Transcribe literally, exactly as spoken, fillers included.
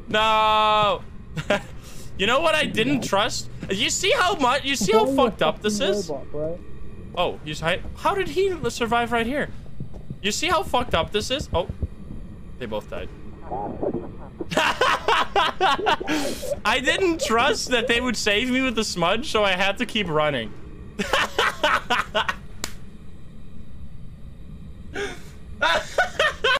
No. You know what I didn't trust? You see how much? You see how fucked up this is? Oh, he's high. How did he survive right here? You see how fucked up this is? Oh, they both died. I didn't trust that they would save me with the smudge, so I had to keep running.